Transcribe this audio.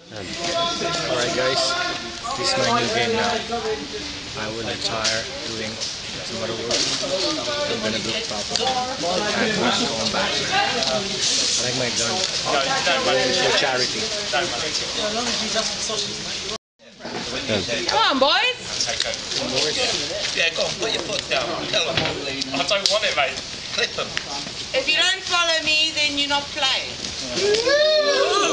Alright guys, this is my new game now. I will retire doing some other work. I'm gonna do it properly. I'm not going back. I like my gun. For charity. Come on, boys. Yeah, go on, put your foot down. Tell them. I don't want it, mate. Clip them. If you don't follow me, then you're not playing.